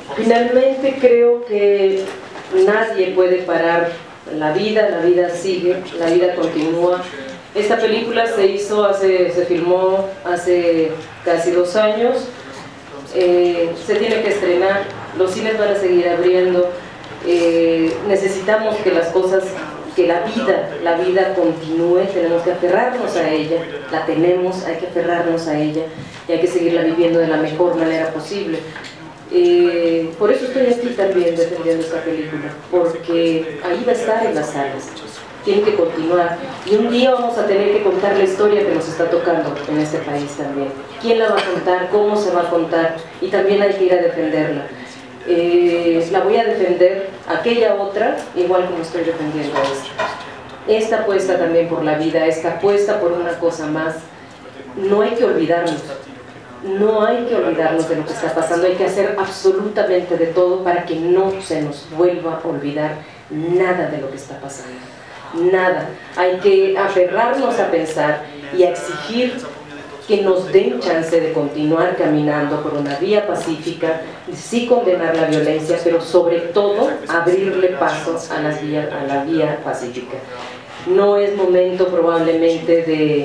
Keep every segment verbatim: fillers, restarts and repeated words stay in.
Finalmente creo que nadie puede parar la vida, la vida sigue, la vida continúa. Esta película se hizo, hace, se filmó hace casi dos años, eh, se tiene que estrenar, los cines van a seguir abriendo, eh, necesitamos que las cosas, que la vida, la vida continúe, tenemos que aferrarnos a ella, la tenemos, hay que aferrarnos a ella y hay que seguirla viviendo de la mejor manera posible. Eh, por eso estoy aquí también defendiendo esta película, porque ahí va a estar en las salas, tiene que continuar y un día vamos a tener que contar la historia que nos está tocando en este país también. ¿Quién la va a contar? ¿Cómo se va a contar? Y también hay que ir a defenderla. Eh, la voy a defender, aquella otra, igual como estoy defendiendo esta. Esta apuesta también por la vida, esta apuesta por una cosa más. No hay que olvidarnos. No hay que olvidarnos de lo que está pasando, hay que hacer absolutamente de todo para que no se nos vuelva a olvidar nada de lo que está pasando, nada. Hay que aferrarnos a pensar y a exigir que nos den chance de continuar caminando por una vía pacífica, sí condenar la violencia, pero sobre todo abrirle paso a, las vía, a la vía pacífica. No es momento probablemente de...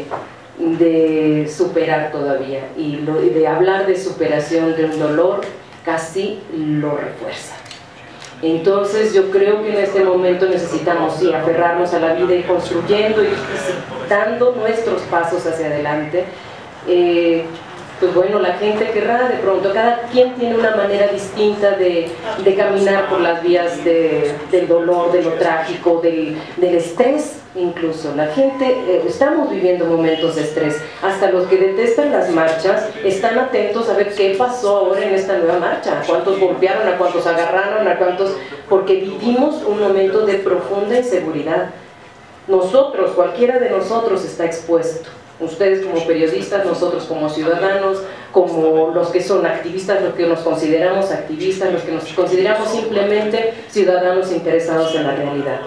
de superar todavía y, lo, y de hablar de superación de un dolor casi lo refuerza. Entonces yo creo que en este momento necesitamos sí, aferrarnos a la vida y construyendo y, y dando nuestros pasos hacia adelante. Eh, pues bueno, la gente querrá de pronto, cada quien tiene una manera distinta de, de caminar por las vías de, del dolor, de lo trágico, del, del estrés incluso. La gente, eh, estamos viviendo momentos de estrés, hasta los que detestan las marchas están atentos a ver qué pasó ahora en esta nueva marcha, a cuántos golpearon, a cuántos agarraron, a cuántos, porque vivimos un momento de profunda inseguridad. Nosotros, cualquiera de nosotros está expuesto. Ustedes como periodistas, nosotros como ciudadanos, como los que son activistas, los que nos consideramos activistas, los que nos consideramos simplemente ciudadanos interesados en la realidad.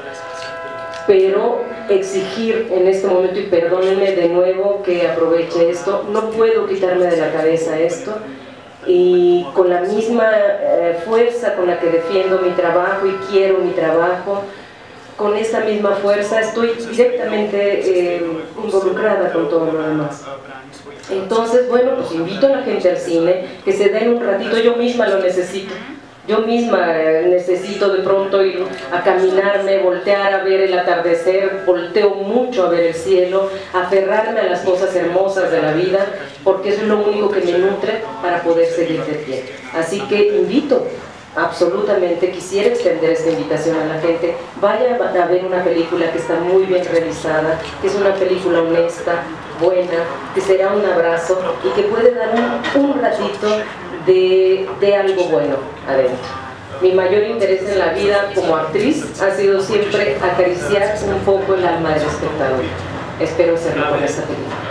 Pero exigir en este momento, y perdónenme de nuevo que aproveche esto, no puedo quitarme de la cabeza esto, y con la misma eh, fuerza con la que defiendo mi trabajo y quiero mi trabajo, con esa misma fuerza estoy directamente eh, involucrada con todo lo demás. Entonces, bueno, pues invito a la gente al cine, que se den un ratito, yo misma lo necesito. Yo misma necesito de pronto ir a caminarme, voltear a ver el atardecer, volteo mucho a ver el cielo, aferrarme a las cosas hermosas de la vida, porque eso es lo único que me nutre para poder seguir de pie. Así que invito, absolutamente, quisiera extender esta invitación a la gente, vaya a ver una película que está muy bien realizada, que es una película honesta, buena, que será un abrazo y que puede dar un, un ratito de, de algo bueno adentro. Mi mayor interés en la vida como actriz ha sido siempre acariciar un poco el alma del espectador. Espero hacerlo con esta película.